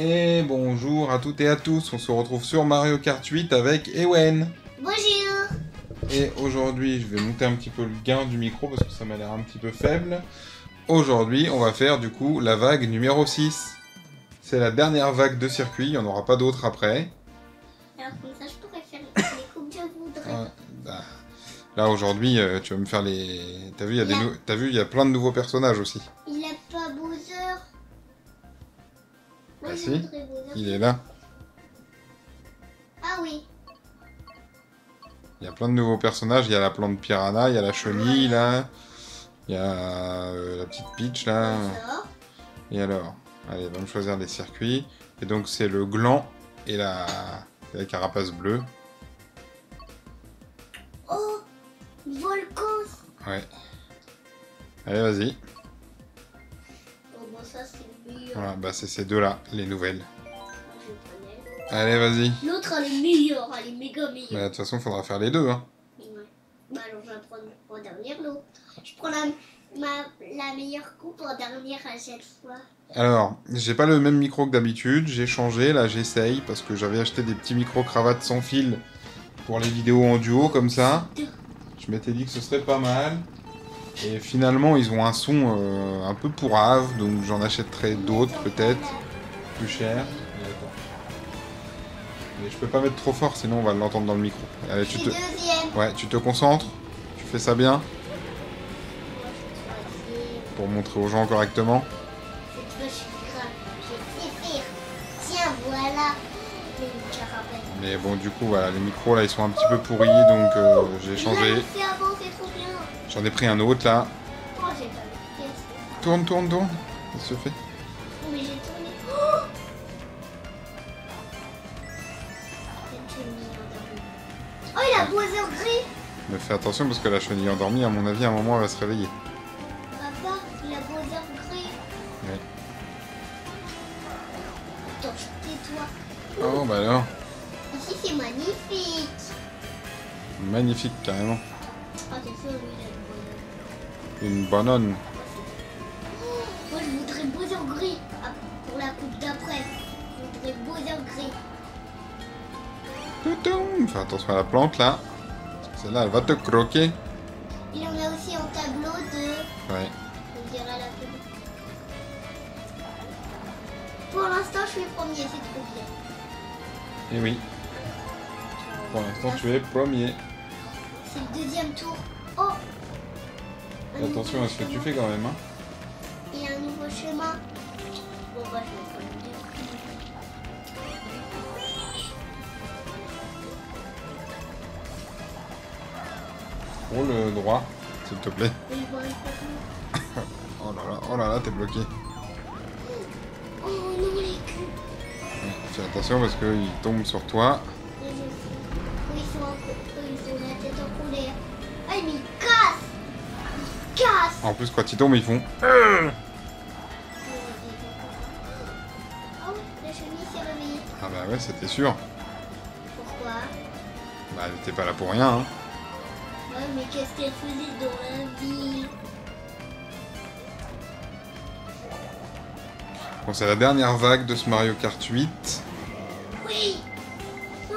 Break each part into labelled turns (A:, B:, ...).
A: Et bonjour à toutes et à tous, on se retrouve sur Mario Kart 8 avec Ewen.
B: Bonjour.
A: Et aujourd'hui, je vais monter un petit peu le gain du micro parce que ça m'a l'air un petit peu faible. Aujourd'hui, on va faire du coup la vague numéro 6. C'est la dernière vague de circuit, il n'y en aura pas d'autres après.
B: Alors comme ça, je pourrais faire les coupes que je voudrais.
A: Là aujourd'hui, tu vas me faire les... T'as vu, il y a plein de nouveaux personnages aussi.
B: Il a pas Bowser. Moi,
A: Ah
B: je
A: si,
B: voudrais Bowser.
A: il est là.
B: Ah oui.
A: Il y a plein de nouveaux personnages, il y a la plante piranha, il y a la chenille là. Il y a la petite Peach là.
B: Ça.
A: Et alors, allez, va me choisir les circuits. Et donc c'est le gland et la carapace bleue.
B: Oh, volcan.
A: Ouais. Allez, vas-y.
B: Oh bon, ça c'est le meilleur.
A: Voilà, bah c'est ces deux-là, les nouvelles.
B: Je prenais.
A: Allez, vas-y.
B: L'autre, elle est meilleure, elle est méga
A: Mais
B: meilleure.
A: de toute façon, faudra faire les deux, hein.
B: Ouais. Bah alors, je vais prendre en dernière l'autre. Je prends la meilleure coupe en dernière à chaque fois.
A: Alors, j'ai pas le même micro que d'habitude, j'ai changé, là j'essaye, parce que j'avais acheté des petits micro-cravates sans fil pour les vidéos en duo, comme ça. Je m'étais dit que ce serait pas mal. Et finalement, ils ont un son un peu pourrave, donc j'en achèterai d'autres peut-être, plus chers. Mais je peux pas mettre trop fort, sinon on va l'entendre dans le micro. Allez,
B: Je suis deuxième.
A: Ouais, tu te concentres, tu fais ça bien,
B: Moi, je suis troisième.
A: pour montrer aux gens correctement.
B: Cette fois, je suis grave. Je sais faire. Tiens, voilà. J'ai une carapace.
A: Mais bon, du coup, voilà, les micros là ils sont un petit peu pourris, donc j'ai changé.
B: C'est avant, c'est trop bien.
A: J'en ai pris un autre là.
B: Oh, j'ai pas de pièce.
A: Tourne, tourne, tourne. Ça se fait.
B: Oh, mais j'ai tourné. Oh, cette chenille endormie. Oh, il a Bowser gris.
A: Mais fais attention parce que la chenille endormie, à mon avis, à un moment elle va se réveiller.
B: Papa, il a Bowser gris.
A: Ouais.
B: Attends, tais-toi.
A: Oh bah alors,
B: Ici, c'est magnifique.
A: magnifique carrément.
B: Ah, c'est sûr, lui, il a Bowser.
A: Une banane.
B: Moi, je voudrais Bowser gris. Ah, pour la coupe d'après. Je voudrais Bowser gris.
A: Toutoum. Fais attention à la plante là. Celle-là elle va te croquer.
B: Il en a aussi en tableau de...
A: Ouais.
B: On dirait la pub. Pour l'instant, je suis premier, c'est trop bien.
A: Et oui. Pour l'instant tu es premier.
B: C'est le deuxième tour. Oh,
A: Fais attention à ce que tu fais quand même. Hein.
B: Il y a un nouveau chemin. Bon, bah, je vais prendre le deux.
A: Roule droit, s'il te plaît.
B: Mais je vois pas tout.
A: Oh là là, t'es bloqué.
B: Oh non, les culs.
A: Ouais, fais attention parce qu'il tombe sur toi.
B: Et je sais. Ils ont la tête en colère. Ah, mais ils cassent. Ils cassent.
A: En plus, quand ils tombent, ils font.
B: Oh, la chenille s'est réveillée.
A: Ah bah ouais, c'était sûr.
B: Pourquoi?
A: Bah elle était pas là pour rien. Hein.
B: Ouais, mais qu'est-ce qu'elle faisait dans la ville?
A: Bon, c'est la dernière vague de ce Mario Kart 8.
B: Oui. Non.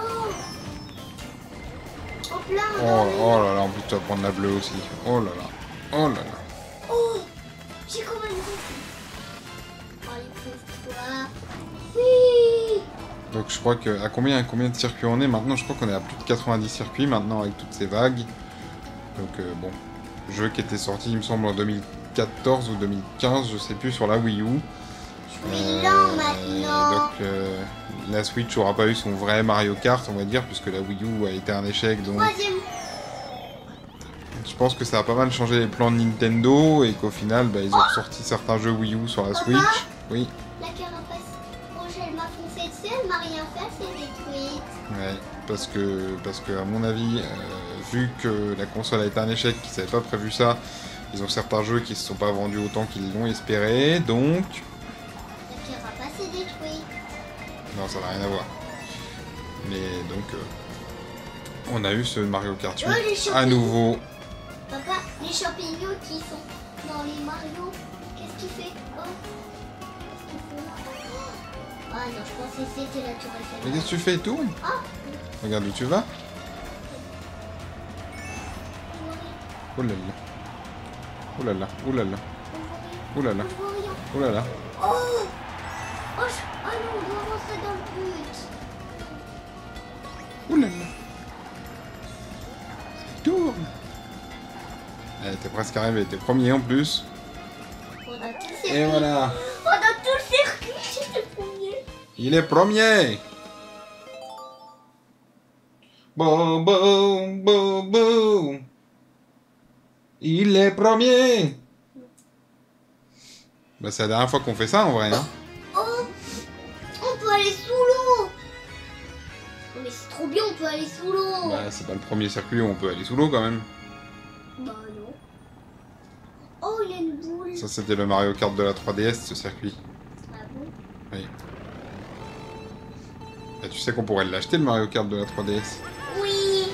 B: En plein.
A: Oh là là, en plus tu vas prendre la bleue aussi. Oh là là. Oh là là.
B: Oh, j'ai quand même compris. Allez, pousse-toi. Oui.
A: Donc je crois que... À combien de circuits on est maintenant? Je crois qu'on est à plus de 90 circuits maintenant avec toutes ces vagues. Donc bon. Jeu qui était sorti il me semble en 2014 ou 2015, je sais plus, sur la Wii U.
B: Je suis lent maintenant.
A: Donc la Switch aura pas eu son vrai Mario Kart, on va dire, puisque la Wii U a été un échec. Donc
B: Troisième.
A: je pense que ça a pas mal changé les plans de Nintendo et qu'au final, bah, ils ont sorti certains jeux Wii U sur la
B: Papa.
A: Switch. Oui.
B: La carapace rouge, elle m'a foncé dessus, elle m'a rien fait, elle s'est détruite.
A: Ouais, parce que à mon avis, vu que la console a été un échec, qu'ils n'avaient pas prévu ça, ils ont certains jeux qui se sont pas vendus autant qu'ils l'ont espéré, donc...
B: La carapace est détruite.
A: Non, ça n'a rien à voir. Mais donc, on a eu ce Mario Kart 8
B: Oh, les
A: à
B: champignons.
A: nouveau.
B: Papa, les champignons qui sont dans les Mario, qu'est-ce qu'il fait? Oh, qu'est-ce qu'il fait? Ah, Ah non, je pensais que c'était la tour Eiffel.
A: Mais qu'est-ce que tu fais? Tourne.
B: Ah.
A: Regarde où tu vas. Oh là là. Oh là là. Oh là là. Oh là là.
B: Je vois rien.
A: Oh là là.
B: Oh. Oh, ah non, on doit rentrer dans le but.
A: Oh là là. Tourne. Eh, t'es presque arrivé. T'es premier en plus.
B: Pendant tout le circuit.
A: Et voilà.
B: Pendant tout le circuit, j'étais premier.
A: Il est premier. Boum, boum, boum, boum. Il est premier. Bah, c'est la dernière fois qu'on fait ça en vrai. Hein.
B: Oh, on peut aller sous l'eau. Oh, mais c'est trop bien, on peut aller sous l'eau.
A: Bah, c'est pas le premier circuit où on peut aller sous l'eau quand même.
B: Bah non. Oh, il y a une boule.
A: Ça, c'était le Mario Kart de la 3DS, ce circuit.
B: Ah bon?
A: Oui. Et tu sais qu'on pourrait l'acheter, le Mario Kart de la 3DS.
B: Oui.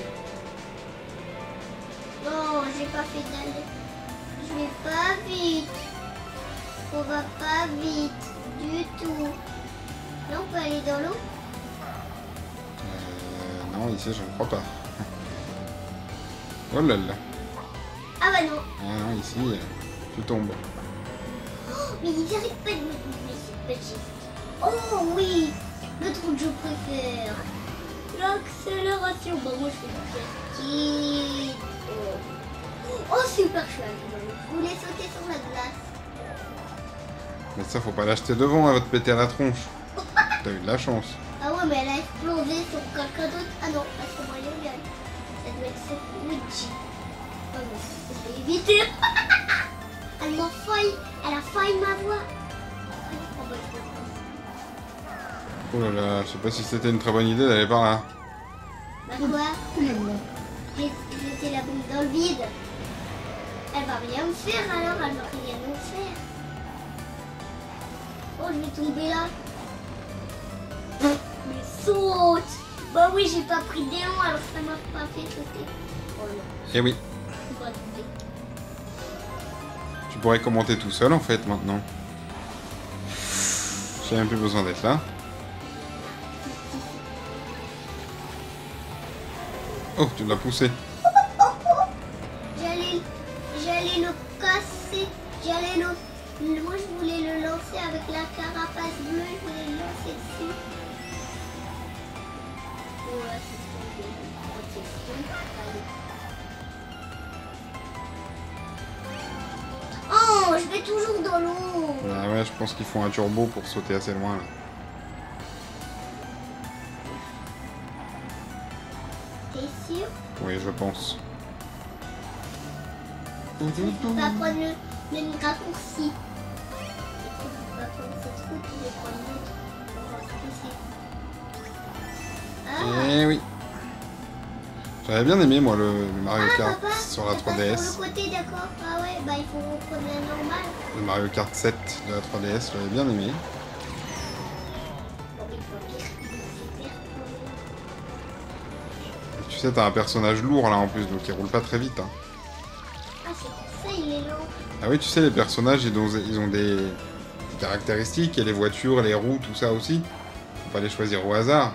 B: Non, j'ai pas fait d'aller. Je vais pas vite. On va pas vite du tout. Là, on peut aller dans l'eau?
A: Non, ici, je ne crois pas. Oh là là.
B: Ah bah non.
A: Ah non, ici, tu tombes.
B: Oh, mais ils arrêtent pas de me doubler, c'est pas juste. Oh oui, le truc que je préfère. L'accélération. Bah moi, je fais du jet ski. Oh, super chouette. Je voulais sauter sur la glace.
A: Mais ça, faut pas l'acheter devant, elle va te péter à la tronche. T'as eu de la chance.
B: Ah ouais, mais elle a explosé sur quelqu'un d'autre. Ah non, parce que moi, elle est bien. Ça doit être cette Luigi. Oh non, je vais éviter. Elle m'a failli. Elle a failli m'avoir. Oh bah,
A: Oh là là, je sais pas si c'était une très bonne idée d'aller par là.
B: bah quoi? J'étais la bombe dans le vide. Elle va rien me faire alors, elle va rien me faire. Oh, je vais tomber là. Mais saute! Bah oui, j'ai pas pris d'élan alors ça m'a pas fait sauter. Oh non,
A: Eh oui,
B: je vais tomber.
A: tu pourrais commenter tout seul en fait maintenant. J'ai même plus besoin d'être là. Oh, tu l'as poussé.
B: J'allais le casser. Moi, je voulais le lancer avec la carapace bleue. Je voulais le lancer dessus. Oh là, c'est trop bien. Oh, je vais toujours dans l'eau.
A: Ah ouais, je pense qu'ils font un turbo pour sauter assez loin là.
B: T'es sûr?
A: Oui, je pense.
B: Je ne peux pas prendre le même raccourci. Je ne peux pas prendre cette route, je vais prendre l'autre. On va se pousser. Ah,
A: Eh oui. J'avais bien aimé moi le Mario Kart
B: papa,
A: sur la
B: c'est pas
A: 3DS.
B: sur le côté, d'accord. Ah ouais, bah il faut reprendre la normale.
A: Le Mario Kart 7 de la 3DS, j'avais bien aimé.
B: Bon, il faut dire qu'il est super cool.
A: Tu sais, t'as un personnage lourd là en plus, donc il roule pas très vite. Hein.
B: Ah, c'est pour ça il est lent.
A: Ah oui, tu sais, les personnages, ils ont des caractéristiques, et les voitures, les roues, tout ça aussi. Faut pas les choisir au hasard.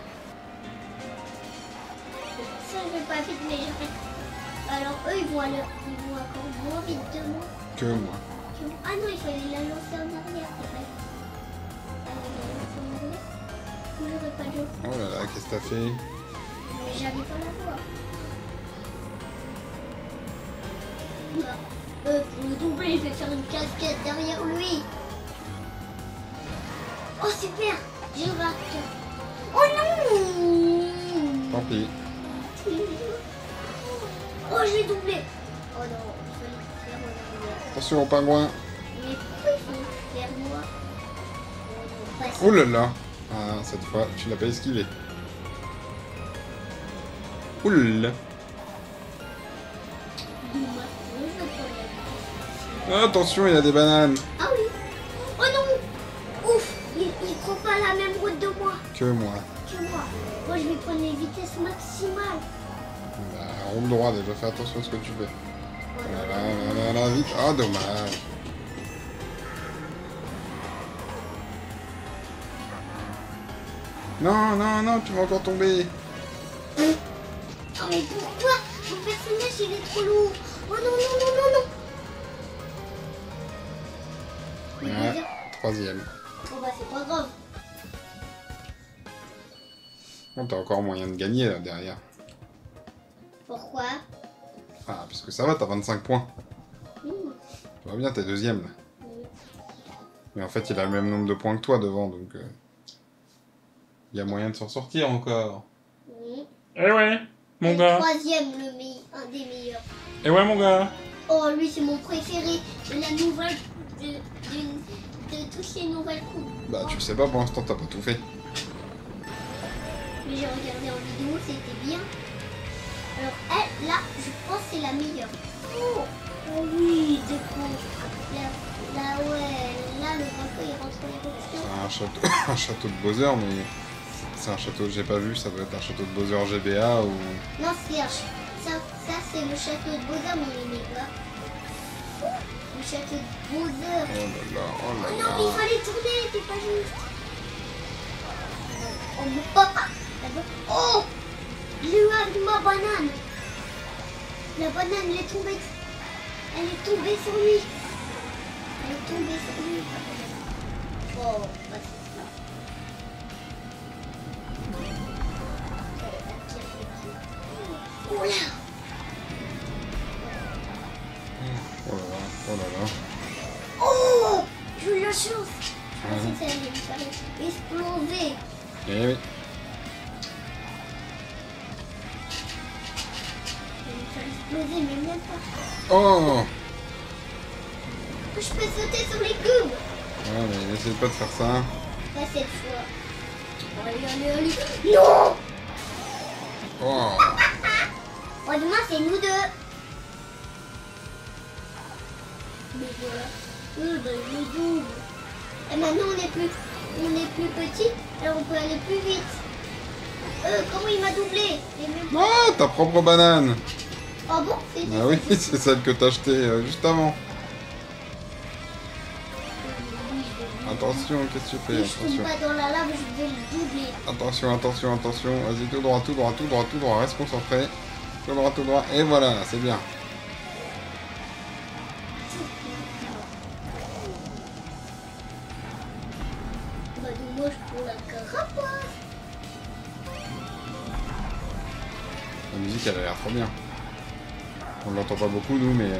B: Ça, je vais pas vite, mais j'arrête. Alors, eux, ils vont encore moins vite de moi.
A: Que moi.
B: Ah non, il fallait la lancer en arrière, c'est vrai. La lancer en arrière. J'aurais pas de...
A: Oh là là, qu'est-ce que t'as fait?
B: Mais j'arrive pas à la voir. Pour le doubler, je vais faire une cascade derrière lui. Oh super, j'ai remarqué. Oh non.
A: Tant pis.
B: Oh, je l'ai doublé. Oh non, il fallait faire en arrière.
A: Attention au pingouin.
B: Mais pourquoi il faut faire moi? Oh non, pas ça.
A: Oh là là. Ah, cette fois, tu l'as pas esquivé. Oh là là. Attention, il y a des bananes.
B: Ah oui. Oh non. Ouf, il prend pas la même route de moi
A: Que moi.
B: que moi. Moi, je vais prendre les vitesses maximales.
A: Bah, roule droit déjà, fais attention à ce que tu fais. Voilà, vite. Ah, dommage. Non, non, non, tu vas encore tomber.
B: Oh mais pourquoi mon personnage il est trop lourd? Oh non, non, non, non, non. Mais
A: Ouais,
B: déjà-
A: troisième.
B: Oh bah c'est pas grave.
A: Bon, t'as encore moyen de gagner là derrière.
B: Pourquoi?
A: Ah, parce que ça va, t'as 25 points.
B: Mmh.
A: Tu vois bien, t'es deuxième là.
B: Mmh.
A: Mais en fait, il a le même nombre de points que toi devant, donc... il y a moyen de s'en sortir encore.
B: Mmh.
C: Eh ouais, mon
B: Le
C: gars.
B: troisième, un des meilleurs.
C: Eh ouais, mon gars.
B: Oh, lui, c'est mon préféré. C'est la nouvelle de toutes les nouvelles coupes.
A: Bah, tu sais pas, pour l'instant, t'as pas tout fait.
B: Mais j'ai regardé en vidéo, c'était bien. Alors, elle, là, je pense que c'est la meilleure. Oh, oh oui, d'accord. Là, ouais, là, le bateau, il rentre dans les
A: C'est
B: options.
A: un château, un château de Bowser, mais... C'est un château que j'ai pas vu, ça doit être un château de Bowser GBA ou...
B: Non, c'est ça c'est le château de Bowser, mon aimé, quoi. Le château de Bowser.
A: Oh là là, oh
B: Oh
A: là
B: non,
A: là.
B: mais il fallait tourner, c'est pas juste. Oh, mon papa. Oh, j'ai eu avec ma banane. La banane, elle est tombée. Elle est tombée sur lui. Elle est tombée sur lui. Oh, pas ça. Oh là.
A: Oh là là, oh là là.
B: Oh, j'ai eu la chance. Je
A: Ouais.
B: pensais que ça allait me faire exploser.
A: Eh oui.
B: Ça allait me faire exploser, mais même pas.
A: Oh.
B: Je peux sauter sur les cubes.
A: Ouais, mais essaye pas de faire ça.
B: Pas cette fois. Allez, allez, allez. Non.
A: Oh.
B: Bon, demain, c'est nous deux. Mais voilà. Ben, je double. Et maintenant, on est plus petit, alors on peut aller plus vite. Comment il m'a doublé? Et même...
A: Oh, ta propre banane.
B: Oh bon? C'est
A: Ah oui, c'est celle que t'as achetée juste avant. Attention, qu'est-ce que tu fais?
B: Si je tombe
A: Attention.
B: pas dans la lave, je vais le doubler.
A: Attention, attention, attention. Vas-y, tout droit, tout droit, tout droit, tout droit. Reste concentré. Tout droit, tout droit. Et voilà, c'est bien.
B: Bah, dommage pour la carapace.
A: La musique, elle a l'air trop bien. On l'entend pas beaucoup, nous, mais...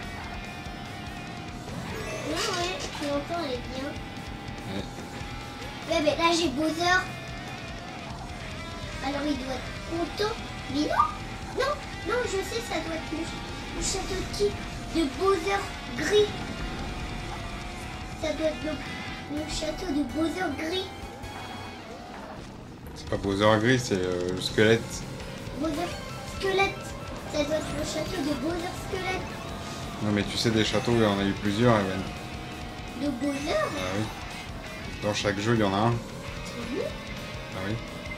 B: Non, ouais, tu l'entends, elle est bien.
A: ouais.
B: Ouais, mais là, j'ai Bowser. Alors, il doit être content. Mais non, non, non, je sais, ça doit être le château de qui? De Bowser gris. Ça doit être le château de Bowser gris.
A: C'est pas Bowser gris, c'est le squelette.
B: Bowser squelette. Ça doit être le château de Bowser squelette.
A: Non, mais tu sais, des châteaux, il y en a eu plusieurs, Evan.
B: De Bowser?
A: Ah oui. Dans chaque jeu, il y en a un. Ah oui.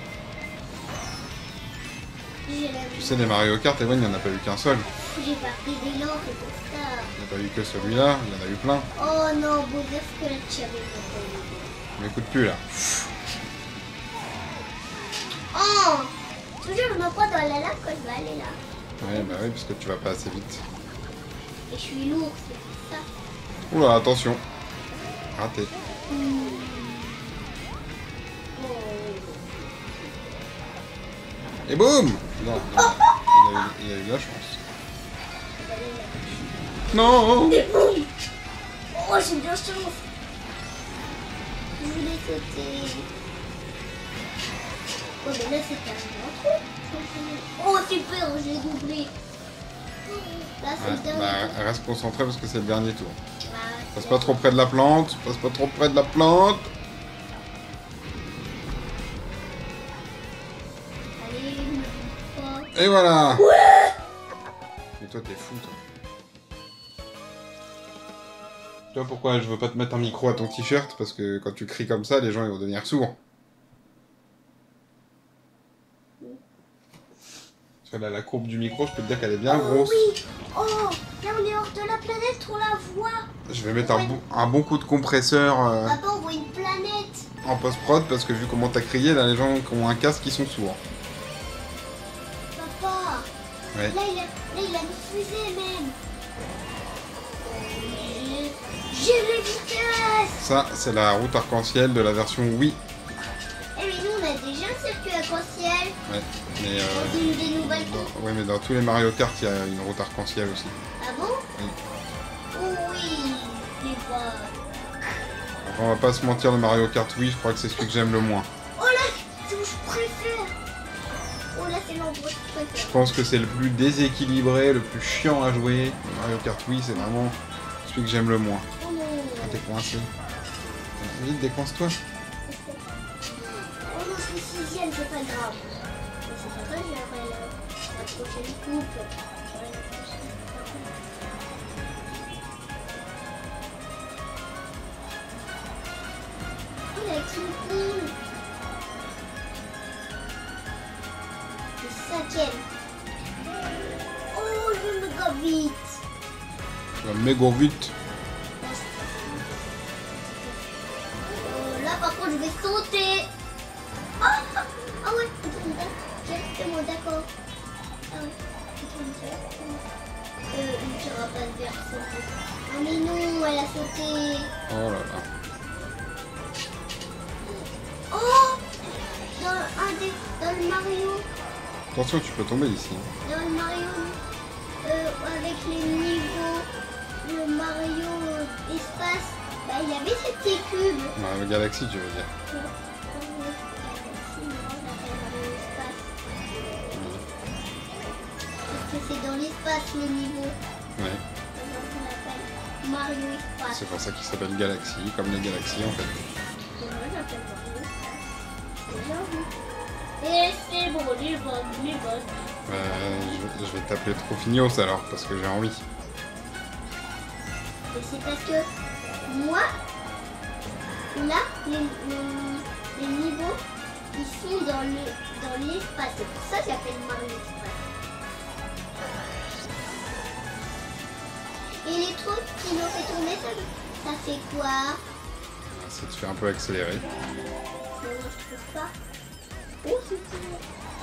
B: J'ai la...
A: Tu sais, des Mario Kart, Evan, il n'y en a pas eu qu'un seul.
B: J'ai pas pris d'élan, c'est pour ça.
A: Il n'y a pas eu que celui-là, il y en a eu plein.
B: Oh non, Bowser squelette, j'avais pas eu.
A: Mais écoute plus, là.
B: Oh! Toujours je me prends dans la lave quand je vais aller là.
A: Ouais, bah oui, parce que tu vas pas assez vite.
B: Et je suis lourd, c'est pour ça.
A: Oula, attention. Raté. Et boum! Non, il a eu de la chance. Non!
B: Et boum! Oh, j'ai de la chance! Je voulais sauter. Oh, mais là, c'est carrément trop. Oh, super, j'ai doublé. Là, c'est
A: Ouais,
B: le dernier.
A: bah, reste concentré parce que c'est le dernier tour.
B: Bah,
A: Passe pas trop près de la plante, passe pas trop près de la plante.
B: allez, ne bouge pas.
A: Et voilà! Mais toi, t'es fou, toi. Tu vois pourquoi je veux pas te mettre un micro à ton t-shirt? Parce que quand tu cries comme ça, les gens ils vont devenir sourds. Tu que là, la courbe du micro, je peux te dire qu'elle est bien
B: Oh
A: grosse.
B: oui. Oh, là on est hors de la planète, on la voit.
A: Je vais mettre un bon coup de compresseur
B: Papa, on voit une planète.
A: en post-prod parce que vu comment t'as crié, là, les gens qui ont un casque, ils sont sourds.
B: Papa,
A: Ouais.
B: là il a une fusée même. J'ai les vitesses.
A: Ça, c'est la route arc-en-ciel de la version Wii.
B: Eh mais nous on a déjà un circuit arc-en-ciel.
A: Ouais, mais,
B: Dans une des nouvelles courses.
A: ouais, mais dans tous les Mario Kart, il y a une route arc-en-ciel aussi.
B: Ah bon?
A: Oui.
B: Oh oui, c'est pas...
A: Enfin, on va pas se mentir, le Mario Kart Wii, je crois que c'est celui que j'aime le moins.
B: Oh là, c'est où je préfère. Oh là, c'est l'endroit que je
A: Je
B: préfère.
A: pense que c'est le plus déséquilibré, le plus chiant à jouer. Le Mario Kart Wii, c'est vraiment celui que j'aime le moins.
B: Oh non.
A: Ah, t'es coincé. Vite, décoince-toi.
B: Oh non, je suis sixième, c'est pas grave. Mais c'est pas grave, j'aurai la prochaine coupe. Oh, la coupe cool. C'est cinquième. Oh, je me go vite.
A: Tu vas méga vite.
B: Là, par contre, je vais sauter. Ah, ah ouais, directement, d'accord. Ah ouais, une carapace verte sauter. Ah mais non, elle a sauté.
A: Oh là là.
B: Oh, dans le Mario,
A: Attention, tu peux tomber ici.
B: dans le Mario, avec les niveaux, le Mario espace, bah il y avait ces petits cubes.
A: Ouais, le Galaxy, tu veux dire.
B: Parce que c'est dans l'espace le niveau.
A: Ouais.
B: Alors on l'appelle Mario Espace.
A: C'est pour ça qu'il s'appelle Galaxy, comme les galaxies en fait.
B: Et moi j'appelle Mario Espace. C'est gentil. Et c'est bon, les bonnes.
A: Je vais t'appeler Trophinios alors, parce que j'ai envie.
B: Et c'est parce que moi, là, les niveaux, ils sont dans l'espace. C'est pour ça que j'appelle Mario Espace. Et les trucs qui l'ont fait tourner, ça fait quoi?
A: Ça te fait un peu accélérer.
B: Non, je trouve pas. Oh, c'est cool.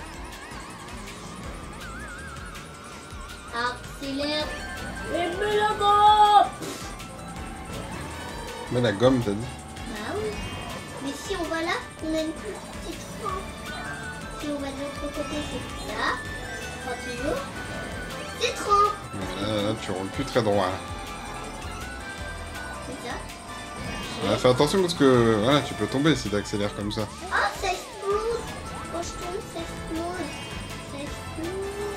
B: Accélère. Et mets la gomme.
A: Mais la gomme, t'as dit.
B: Bah oui. Mais si on va là, on a une petite rampe. Si on va de l'autre côté, c'est ça. Pas toujours. C'est 30.
A: Là, tu roules plus très droit. Là.
B: C'est ça.
A: Ouais, fais attention parce que voilà, tu peux tomber si t'accélères comme ça.
B: Ah, ça explose. Quand je tombe, ça explose. Ça explose.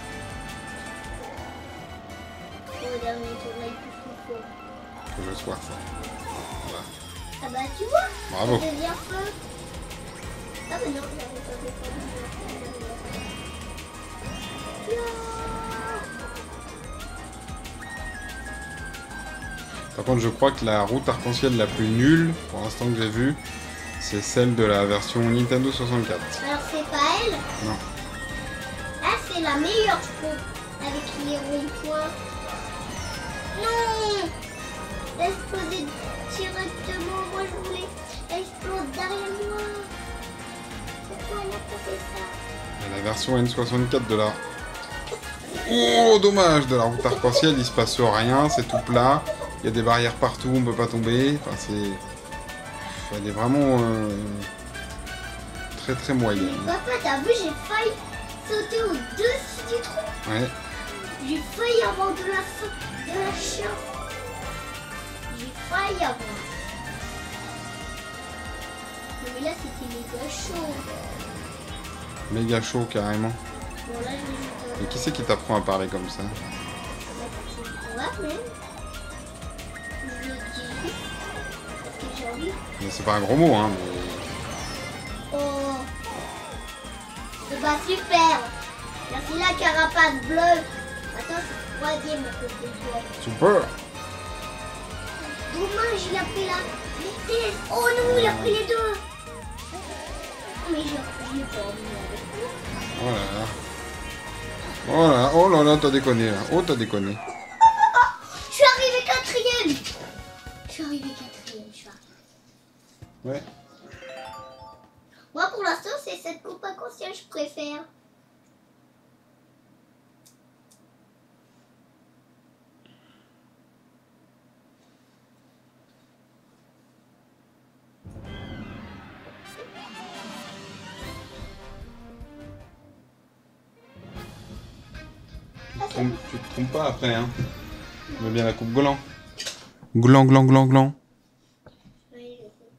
B: Oh, dernier tour, là, il plus fort.
A: Que je sois. Voilà.
B: Ah bah, tu vois.
A: Bravo.
B: Ça devient feu. Ah bah non, j'avais pas fait ça.
A: Par contre, je crois que la route arc-en-ciel la plus nulle, pour l'instant que j'ai vue, c'est celle de la version Nintendo 64.
B: Alors c'est pas elle?
A: Non.
B: Ah, c'est la meilleure, je trouve, avec les ronds-points. Non! Exploser directement, moi je voulais exploser derrière moi. Pourquoi elle a pas fait ça?
A: Et la version N64 de la... Oh, dommage, de la route arc-en-ciel, il se passe rien, c'est tout plat. Il y a des barrières partout, on peut pas tomber. Enfin, c'est... Elle est vraiment très très moyenne.
B: Papa, t'as vu, j'ai failli sauter au-dessus du trou.
A: Ouais.
B: J'ai failli avoir de la chance. J'ai failli avoir. Non, mais là, c'était méga chaud.
A: Méga chaud carrément.
B: Bon, là, je vais
A: Et qui c'est qui t'apprend à parler comme ça?
B: Ouais, même. Je le dis. Parce que j'ai envie.
A: Mais c'est pas un gros mot, hein. Mais...
B: Oh. C'est pas super. Merci la carapace bleue. Attends, c'est troisième à côté de toi.
A: Super.
B: Dommage, il a pris la vitesse. Oh non, il a pris les deux. Oh, mais je l'ai pas emmené avec moi.
A: Oh là là. Oh là là, t'as déconné là. Oh, t'as déconné.
B: Je suis arrivé quatrième. Je suis arrivé quatrième.
A: Ouais.
B: Moi, pour l'instant, c'est cette coupe à conscience que je préfère.
A: Tu te trompes pas après, hein. On veut bien la coupe gland. Gland, gland, gland, gland.
B: Oui, je sais.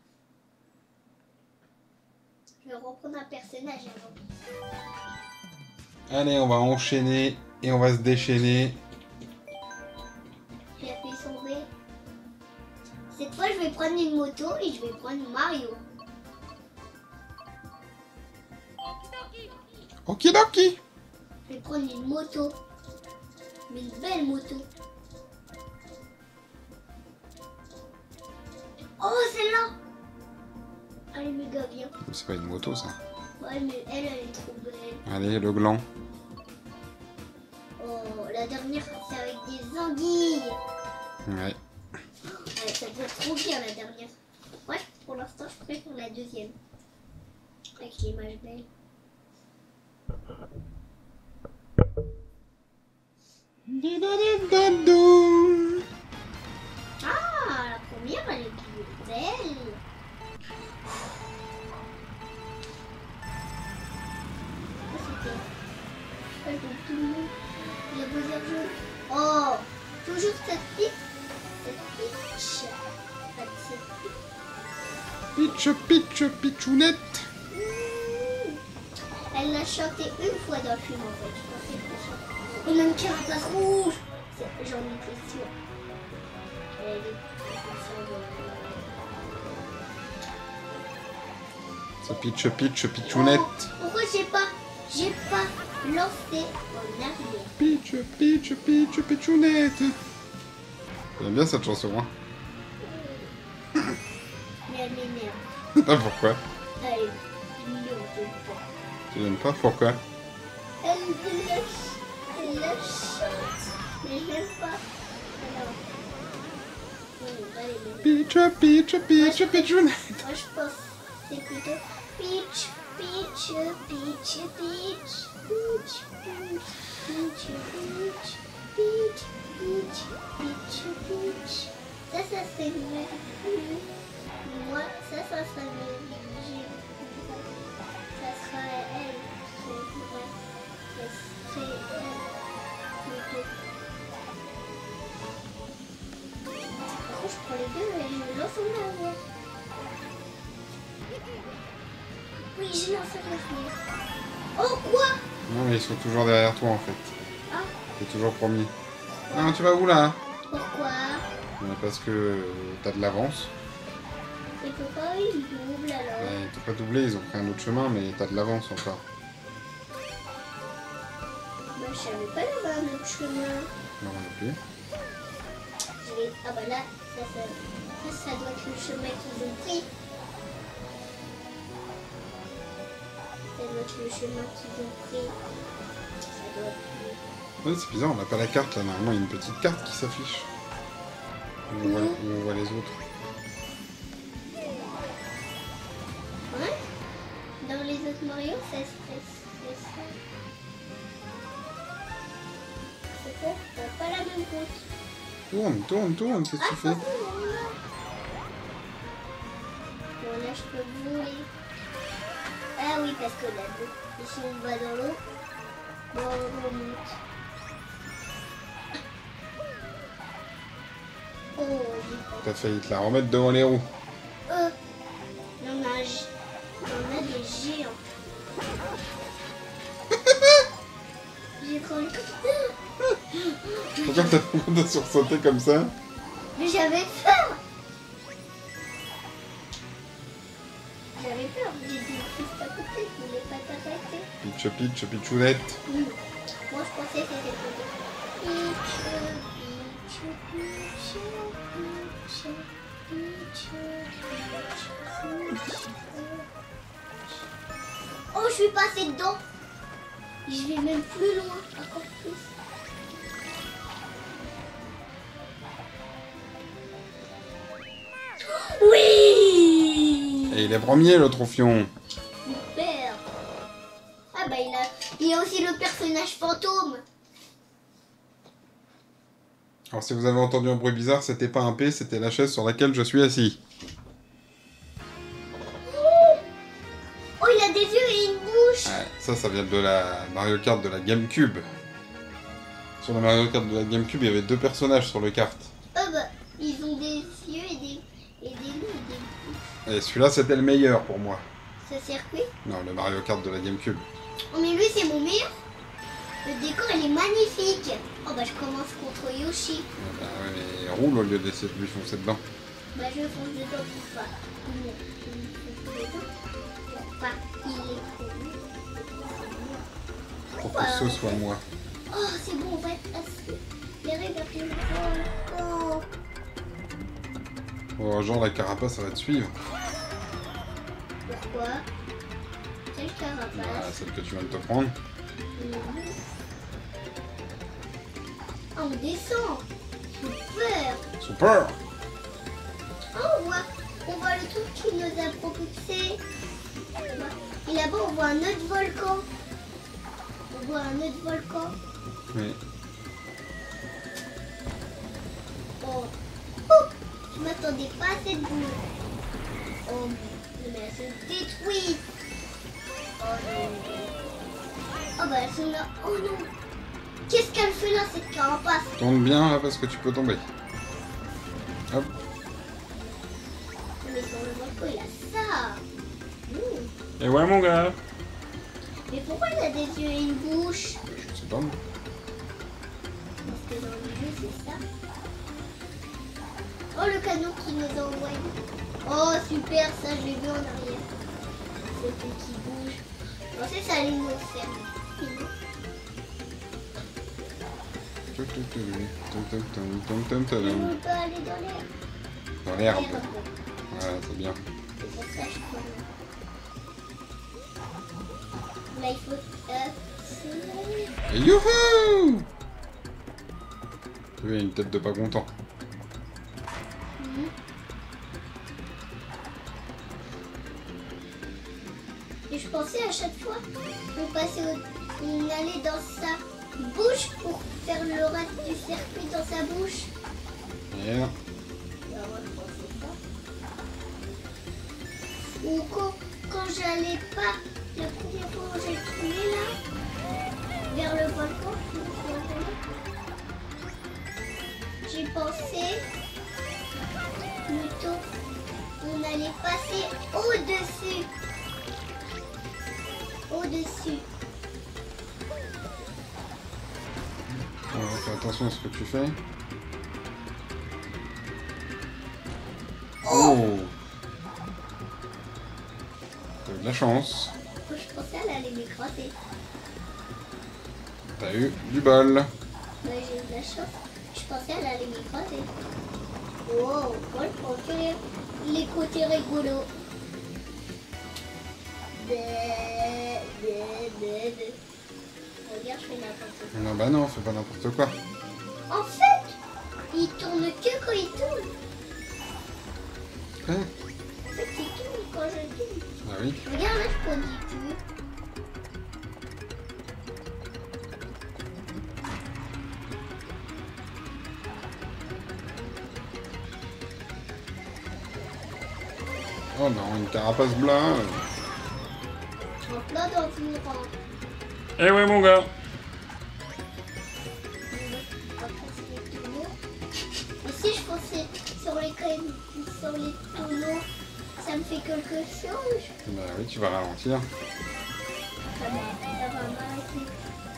B: Je vais reprendre un personnage avant.
A: Allez, on va enchaîner et on va se déchaîner.
B: J'ai appuyé sur B. Cette fois, je vais prendre une moto et je vais prendre Mario.
A: Okidoki.
B: Je vais prendre une moto. Mais une belle moto. Oh, celle-là! Elle est méga bien.
A: C'est pas une moto, ça.
B: Ouais, mais elle est trop belle.
A: Allez, le gland.
B: Oh, la dernière, c'est avec des anguilles.
A: Ouais.
B: Ouais, ça doit être trop bien, la dernière. Moi, pour l'instant, je préfère la deuxième. Avec l'image belle. Ah, la première, elle est plus belle. Ah, c'était... Elle tombe tout le monde. Il a posé un jeu. Oh, toujours cette pitch. Cette pitch.
A: Pitch, pitch, pitchounette.
B: Elle l'a chanté une fois dans le film en fait. Je pensais qu'elle chantait. On a une carapace rouge. J'en étais sûre. Elle est
A: C'est pitch, pitch, pitchounette.
B: Oh, pourquoi j'ai pas lancé en arrière?
A: Pitch, pitch, pitch, pitchounette. J'aime bien cette chanson, hein.
B: Mais elle m'énerve.
A: Ah, pourquoi?
B: Elle est nulle.
A: Tu l'aimes pas? Pourquoi?
B: Elle la chante. Mais je l'aime pas. Alors. Allez,
A: Pitch, pitch, pitch, pitchounette.
B: moi je pense que c'est plutôt pitch, pitch, pitch, pitch, pitch, pitch, pitch, pitch, pitch, pitch, pitch, pitch. Ça serait mieux. Moi, ça serait mieux. Ça sera elle. Ouais. Ça serait elle. Plutôt. Je prends les deux et je me lance en arrière. Oui, je lance en arrière. Oh, quoi?
A: Non, mais ils sont toujours derrière toi, en fait.
B: Ah,
A: T'es toujours premier. Ah, tu vas où, là?
B: pourquoi?
A: Parce que t'as de l'avance.
B: Et pourquoi ils doublent alors?
A: Ouais, t'as pas doublé, ils ont pris un autre chemin, mais t'as de l'avance encore.
B: Moi, je savais pas là-bas un autre chemin.
A: Non, non plus.
B: Ah bah là, ça doit être le chemin qu'ils ont pris. Ça doit être le chemin qu'ils ont pris. Ça doit être...
A: Ouais, c'est bizarre, on n'a pas la carte là. Normalement, il y a une petite carte qui s'affiche. Où on voit les autres.
B: Ouais. Dans les autres Mario, ça serait ça. C'est ça, t'as pas la même route.
A: Tourne, tourne, tourne, qu'est-ce que tu fais?
B: Bon, là, je peux voler. Ah oui, parce que là, ici, on va dans l'eau. Bon, on remonte. Oh, j'ai pas...
A: T'as failli te la remettre devant les roues.
B: On a des géants. J'ai trop envie.
A: Pourquoi t'as sursauté comme ça?
B: Mais j'avais peur. J'avais peur. J'ai dit juste à côté. Je voulais pas t'arrêter.
A: Pitch, pitch, pitchounette.
B: Moi, je pensais que c'était pour toi. Pitch, pitch, pitch, pitch, pitch, pitch. Oh, je suis passée dedans. Je vais même plus loin, encore plus. Oui!
A: Et il est premier, le Trophion.
B: Super! Ah bah il y a aussi le personnage fantôme.
A: Alors si vous avez entendu un bruit bizarre, c'était pas un P, c'était la chaise sur laquelle je suis assis.
B: Oh, il a des yeux et une bouche.
A: Ouais, ça vient de la Mario Kart de la GameCube. Sur la Mario Kart de la GameCube, il y avait deux personnages sur le kart.
B: Oh bah, ils ont des yeux et des nez et des bouches.
A: Et celui-là, c'était le meilleur pour moi.
B: Ce circuit?
A: Non, le Mario Kart de la GameCube.
B: Oh mais lui c'est mon meilleur. Le décor il est magnifique. Oh bah je commence contre Yoshi.
A: Bah ouais, mais roule au lieu d'essayer de lui foncer dedans.
B: Bah je fonce dedans pour pas. Pour pas qu'il est
A: Pour que ce soit moi.
B: Oh c'est bon, on va être assez. Les règles après le volcan.
A: Oh, genre la carapace, ça va te suivre.
B: Pourquoi? Quelle
A: Bah,
B: carapace?
A: celle que tu viens de te prendre.
B: Ah on descend. Super.
A: Super!
B: Ah on voit le truc qui nous a propulsé. Et là-bas on voit un autre volcan. On voit un autre volcan.
A: Oui.
B: Oh. Oh, je m'attendais pas à cette boule. Oh, mais elle se détruit. Oh non. Oh bah elles sont là. Oh non. Qu'est-ce qu'elle fait là cette carapace?
A: Tourne bien là parce que tu peux tomber. Hop.
B: Mais sur le volcan il a ça.
C: Et ouais, mon gars.
B: Mais pourquoi il a des yeux et une bouche?
A: Je sais pas moi.
B: Parce que dans le jeu c'est ça. Oh le canon qui nous envoie. Oh super, ça je l'ai vu en arrière. C'est tout qui bouge. Je pensais que ça allait nous faire. On peut aller dans l'air.
A: Dans l'herbe. Voilà, c'est bien.
B: C'est pour ça que je peux. Là il faut accélérer.
A: Et youhou! Tu vois, il y a une tête de pas content.
B: Et je pensais à chaque fois on allait dans sa bouche pour faire le reste du circuit dans sa bouche.
A: Et là.
B: Alors, moi, je pensais ça. Ou quand j'allais pas, la première fois où j'ai tourné là, vers le volcan, j'ai pensé plutôt on allait passer au-dessus. Au-dessus.
A: Alors, fais attention à ce que tu fais. Oh! T'as eu de la chance.
B: Je pensais qu'elle allait m'écraser.
A: T'as eu du bol.
B: Mais j'ai eu de la chance. Je pensais qu'elle allait m'écraser. Wow, moi je pense que les côtés rigolos. Regarde, je fais n'importe quoi.
A: Non, bah non, fais pas n'importe quoi.
B: En fait, il tourne que quand il tourne.
A: Hein?
B: En fait, il tourne quand je tourne.
A: Ah oui.
B: Regarde, là, je conduis plus.
A: Oh non, une carapace blanche.
B: En plein dans une rang.
C: Et ouais, mon gars.
B: Après, c'est les tonneaux. Et si je pensais sur les tonneaux, ça me fait quelque chose.
A: Bah oui, tu vas ralentir.
B: Ça va m'arrêter.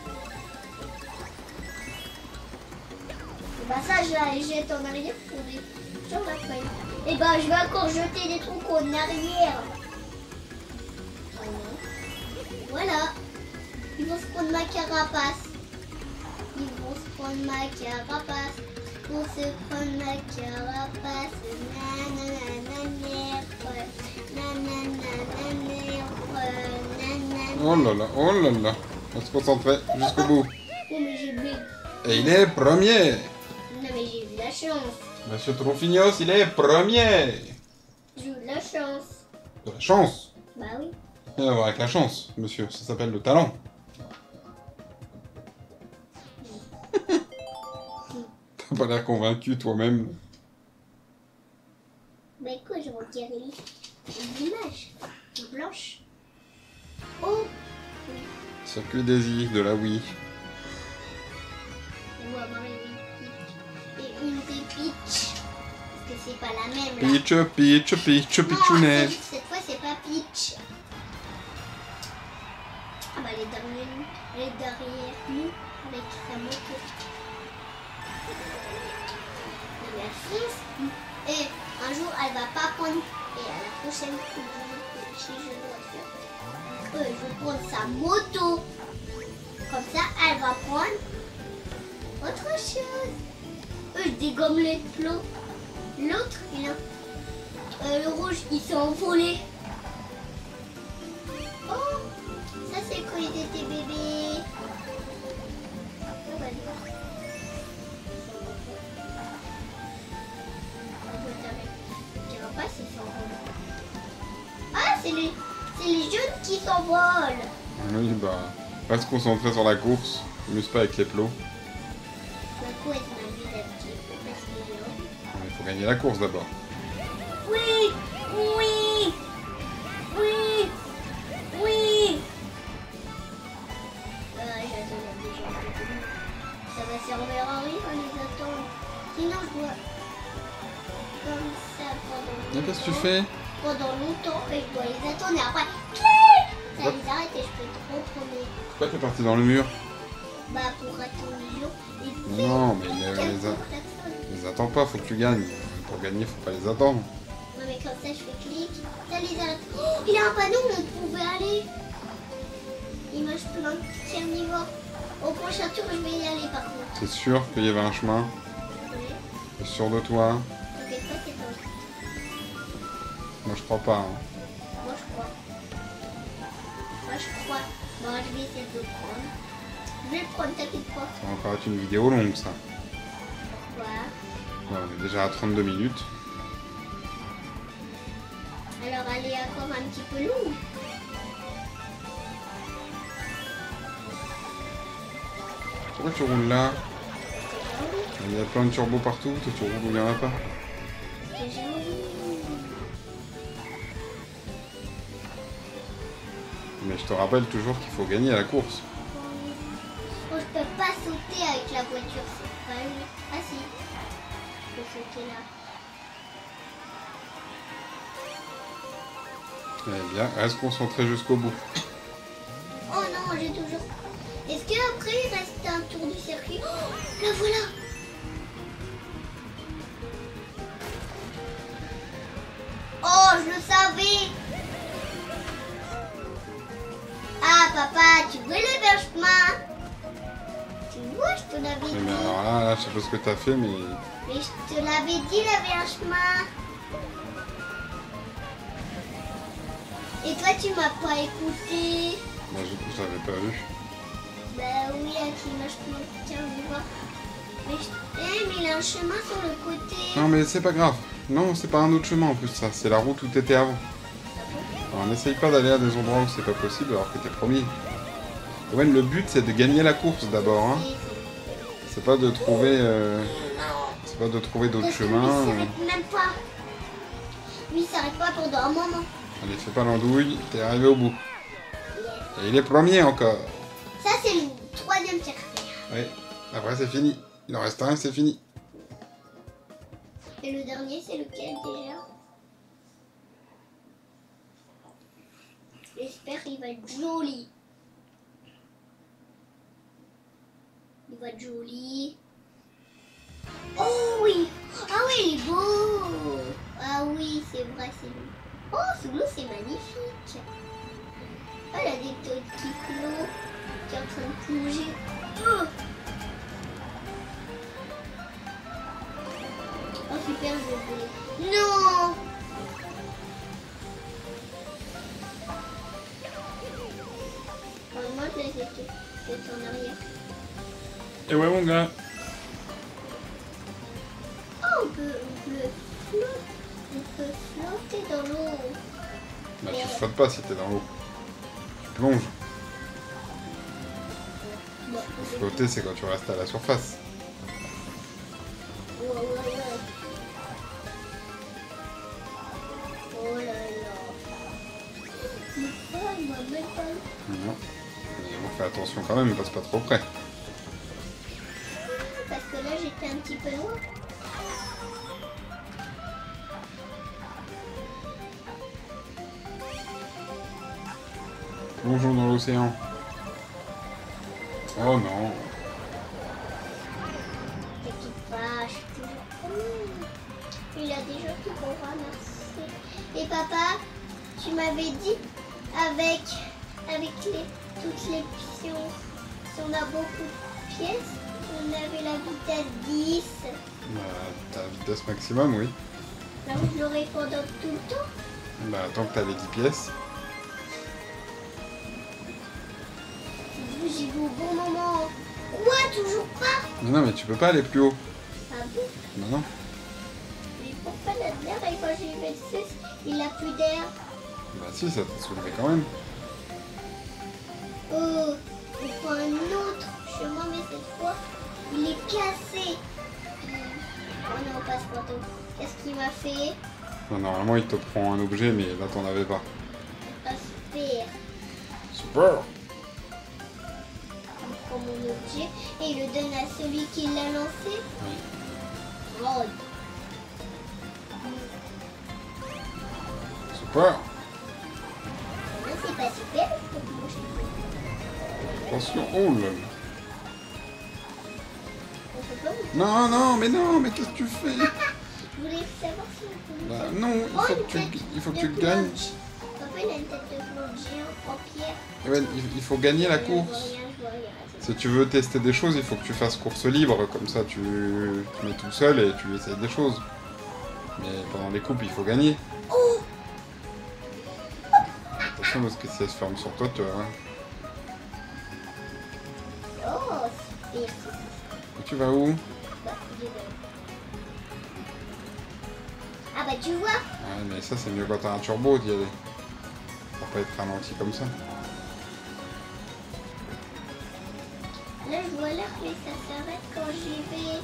B: Bah ça, je la jette en arrière pour des gens après. Et bah je vais encore jeter des trucs en arrière. Voilà. Ils vont se prendre ma carapace. Ils vont se prendre ma carapace. Ils vont se prendre ma carapace.
A: Oh là là, oh là là. On va se concentrer jusqu'au bout.
B: Oh, mais j'ai vu.
A: Et il est premier.
B: Non, mais j'ai eu de la chance.
A: Monsieur Tronfignos, il est premier.
B: J'ai eu de la chance.
A: De la chance.
B: Bah oui.
A: Rien à voir avec la chance, monsieur. Ça s'appelle le talent. T'as pas l'air convaincu toi-même.
B: Bah quoi, je retire l'image blanche. Oh,
A: Circuit Daisy de la Wii.
B: on va avoir une des Peach. Parce que c'est pas la même là.
A: Peach, Peach, Peach,
B: Non,
A: Peachounet.
B: cette fois c'est pas Peach. Ah bah elle est derrière nous avec sa moto. Non, mais elle fonce. Et un jour elle va pas prendre. Et à la prochaine chez je dois faire. Je vais prendre sa moto. Comme ça elle va prendre autre chose. Je dégomme les plots. L'autre, il a... le rouge, il s'est envolé. Oh, ça c'est quand ils étaient bébés. Oh, bah, je dirais pas s'ils s'envolent. Ah, c'est les jeunes qui s'envolent.
A: Oui, bah. Va se concentrer sur la course. Amuse pas avec les plots.
B: La couette m'a vu la petite parce que...
A: Il faut gagner la course d'abord.
B: Oui, oui, oui, oui. J'attends déjà. Ça va servir à rien à les attendre. Sinon, je dois comme ça pendant
A: Et qu'est-ce que tu fais?
B: pendant longtemps et je dois les attendre et après, clic, ça les arrête et je peux trop tourner.
A: Pourquoi t'es parti dans le mur?
B: Bah, pour attendre les jours et
A: Non, mais
B: quelques
A: les attends pas, faut que tu gagnes. Pour gagner, faut pas les attendre.
B: Non mais comme ça je fais clic, ça les arrête. Oh, il y a un panneau où on pouvait aller. Image plein de carnivores. Au prochain tour je vais y aller par contre.
A: T'es sûr qu'il y avait un chemin?
B: Oui.
A: T'es sûr de toi?
B: Ok, toi c'est toi.
A: Moi je crois pas. Hein.
B: Moi je crois. Moi je crois. Bon, je vais essayer de le prendre. Je vais le prendre, t'inquiète pas.
A: Ça va encore être une vidéo longue ça.
B: Pourquoi?
A: Ouais, on est déjà à 32 minutes.
B: Alors elle est encore un petit peu longue.
A: Pourquoi tu roules là?
B: C'est pas oui.
A: Il y a plein de turbos partout, toi tu roules où il n'y en a pas.
B: C'est joli.
A: Mais je te rappelle toujours qu'il faut gagner à la course.
B: Oh, je peux pas sauter avec la voiture, c'est pas lui. Ah si. Je peux sauter là.
A: Eh bien, reste concentré jusqu'au bout.
B: Oh non, j'ai toujours... Est-ce qu'après il reste un tour du circuit? Oh, la voilà. Oh, je le savais. Ah, papa, tu veux le chemin? Tu vois, je te l'avais
A: Mais
B: dit.
A: alors là, je sais pas ce que t'as fait, mais...
B: Mais je te l'avais dit, il avait un chemin. Et toi, tu m'as pas écouté.
A: Moi, je l'avais pas vu.
B: Bah oui, avec l'image plein tiens, on va voir. Mais, mais il a un chemin sur le côté.
A: Non, mais c'est pas grave. Non, c'est pas un autre chemin en plus, ça. C'est la route où t'étais avant. Alors, n'essaye pas d'aller à des endroits où c'est pas possible alors que t'es premier. Owen, le but, c'est de gagner la course d'abord. Hein. C'est pas de trouver... C'est pas de trouver d'autres
B: Parce que
A: chemins.
B: Lui, il s'arrête même pas. Lui, il s'arrête pas pendant un moment.
A: Allez, fais pas l'andouille, t'es arrivé au bout. Et il est premier encore.
B: Ça, c'est le troisième circuit.
A: Oui, après c'est fini. Il en reste un et c'est fini.
B: Et le dernier, c'est lequel déjà? J'espère qu'il va être joli. Il va être joli. Oh oui! Ah oui, il est beau! Ah oui, c'est vrai, c'est beau. Oh, ce glou, c'est magnifique! Oh, il a des petits clos qui sont en train de plonger. Oh, oh super, je vais. Non! Moi, je laisse c'est en arrière.
C: Et ouais, mon gars.
B: Oh, on peut flotter dans l'eau.
A: Bah, tu flottes pas si t'es dans l'eau. Tu plonges.
B: Bon,
A: Flotter, c'est quand tu restes à la surface.
B: ouais. Oh là là. Mais pas, il m'a même pas eu.
A: Non. Mais on fait attention quand même, passe pas trop près.
B: Parce que là, j'étais un petit peu loin.
A: Plongeons dans l'océan. Oh non.
B: T'inquiète pas, je suis toujours commune. Il y a des gens qui vont ramasser. Et papa, tu m'avais dit, avec toutes les pions, si on a beaucoup de pièces, on avait la vitesse 10.
A: Bah, ta vitesse maximum, oui.
B: Là où je l'aurai pendant tout le temps.
A: Bah, tant que t'as les 10 pièces.
B: J'y vais au bon moment. Quoi, toujours pas?
A: Mais non, mais tu peux pas aller plus haut.
B: Ah bon?
A: Non, non.
B: Mais pourquoi la dernière, et quand j'ai fait le 6, il a plus d'air?
A: Bah si, ça t'a soulevé quand même.
B: Oh, il faut un autre chemin, mais cette fois, il est cassé. Oh non, passe-partout. Qu'est-ce qu'il m'a fait?
A: Non, normalement, il te prend un objet, mais là, t'en avais pas.
B: Ah, super.
A: Super.
B: Il prend mon objet et il le donne à celui qui l'a lancé.
A: Oui.
B: Oh.
A: Super.
B: Non, c'est pas super.
A: Attention, oh là là.
B: On peut pas vous-
A: Non, non, mais qu'est-ce que tu fais?
B: Je voulais savoir si on peut.
A: Bah non, il faut que tu le gagnes.
B: Papa, il a une tête de clown géant en pierre.
A: Eh ben, il faut gagner la
B: Je vois
A: course.
B: rien, je vois rien.
A: Si tu veux tester des choses, il faut que tu fasses course libre, comme ça tu te mets tout seul et tu essayes des choses. Mais pendant les coupes, il faut gagner.
B: Oh!
A: Attention parce que si elle se ferme sur toi, tu vois.
B: Oh, super.
A: Et tu vas où?
B: Bah, je vais. Ah bah tu vois,
A: Ouais, mais ça c'est mieux quand t'as un turbo d'y aller. Pour pas être ralenti comme ça.
B: là je vois l'air mais ça s'arrête quand j'y vais.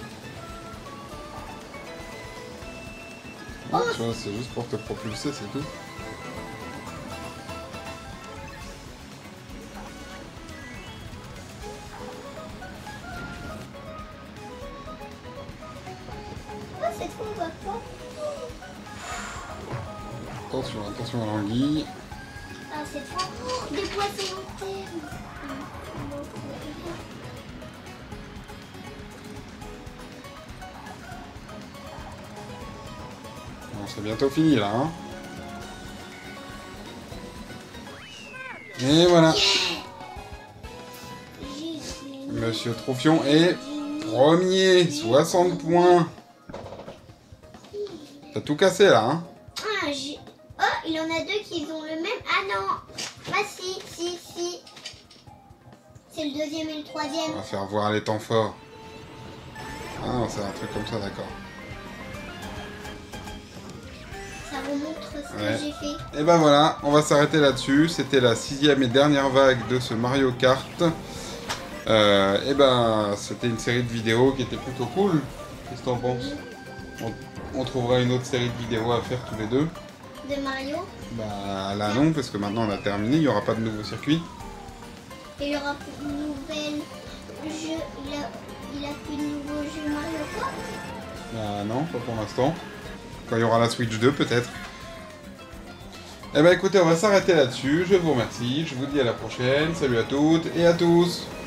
A: Ouais, tu vois, c'est juste pour te propulser, c'est tout.
B: Ah, cette fois on va pas.
A: Attention à l'anguille.
B: Ah, cette fois, oh, des poissons en terre.
A: Bon, c'est bientôt fini là, hein. Et voilà. Monsieur Troufion est premier, 60 points. T'as tout cassé là, hein.
B: Ah, oh, il y en a deux qui ont le même. Ah non. Ah si. C'est le deuxième et le troisième.
A: On va faire voir les temps forts. Ah non, c'est un truc comme ça, d'accord.
B: Ça vous montre ce
A: Ouais.
B: que j'ai fait.
A: Et ben voilà, on va s'arrêter là-dessus. C'était la 6e et dernière vague de ce Mario Kart. Et ben, c'était une série de vidéos qui était plutôt cool. Qu'est-ce que t'en penses? On trouvera une autre série de vidéos à faire tous les deux.
B: De Mario.
A: Bah là non, parce que maintenant on a terminé, il n'y aura pas de nouveau circuit.
B: Et il y aura plus de nouvelles jeux. Il a plus de nouveaux jeux Mario Kart.
A: Bah non, pas pour l'instant. Quand il y aura la Switch 2 peut-être. Eh ben écoutez, on va s'arrêter là-dessus. Je vous remercie, je vous dis à la prochaine. Salut à toutes et à tous.